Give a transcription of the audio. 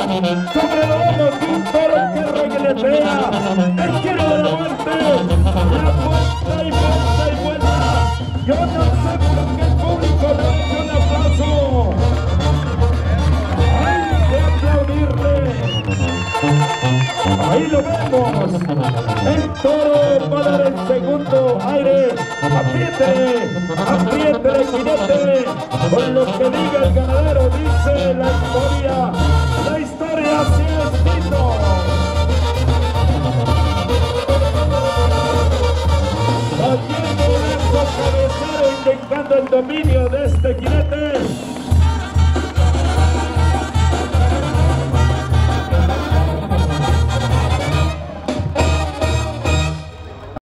sobre lomos de un toro que regletea, el giro de la muerte, la vuelta y vuelta y vuelta. Yo no sé por qué el público le hace un aplauso. Hay que aplaudirle. Ahí lo vemos. El toro va a dar el segundo aire. Apriétele, apriétele, jinete. Con lo que diga el ganadero, dice la historia. La historia sí es escrito. Batiendo eso cabecero, indicando el dominio de este equipo.